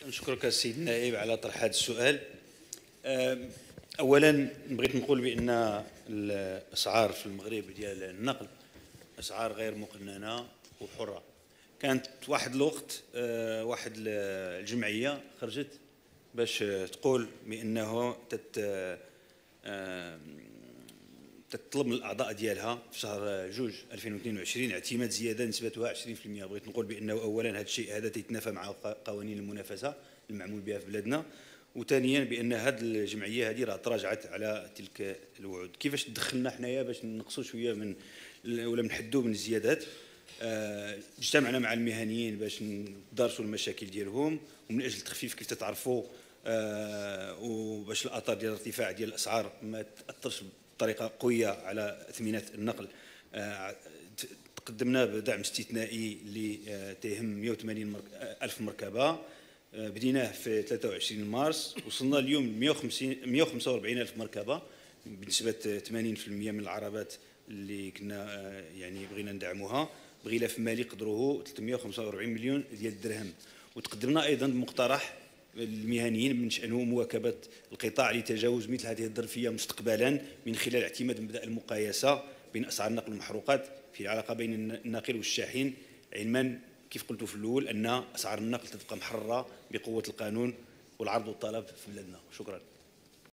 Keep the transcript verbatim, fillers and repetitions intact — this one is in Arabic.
نشكرك السيد النائب على طرح هذا السؤال. اولا بغيت نقول بان الاسعار في المغرب ديال النقل اسعار غير مقننه وحره. كانت واحد الوقت واحد الجمعيه خرجت باش تقول بانه تت تطلب من الاعضاء ديالها في شهر جوج ألفين واثنين وعشرين اعتماد زياده نسبتها عشرين بالمئة. بغيت نقول بانه اولا هذا الشيء هذا تيتنافى مع قوانين المنافسه المعمول بها في بلادنا، وثانيا بان هذه الجمعيه هذه راه تراجعت على تلك الوعود. كيفاش تدخلنا حنايا باش نقصوا شويه من ولا نحدوا من الزيادات؟ اجتمعنا مع المهنيين باش ندرسوا المشاكل ديالهم، ومن اجل التخفيف كيف تتعرفوا وباش الاثار ديال الارتفاع ديال الاسعار ما تاثرش بطريقه قويه على اثمنه النقل. تقدمنا بدعم استثنائي اللي تيهم مئة وثمانين ألف مركبه، بديناه في ثلاثة وعشرين مارس، وصلنا اليوم مئة وخمسة وأربعين ألف مركبه بنسبه ثمانين بالمئة من العربات اللي كنا يعني بغينا ندعموها بغلاف مالي قدره ثلاثمئة وخمسة وأربعين مليون ديال الدرهم. وتقدمنا ايضا بمقترح المهنيين من شأنه مواكبه القطاع لتجاوز مثل هذه الظرفيه مستقبلا من خلال اعتماد مبدا المقايسه بين اسعار النقل والمحروقات في العلاقه بين الناقل والشاحن، علما كيف قلت في الاول ان اسعار النقل تبقى محرره بقوه القانون والعرض والطلب في بلادنا. شكرا.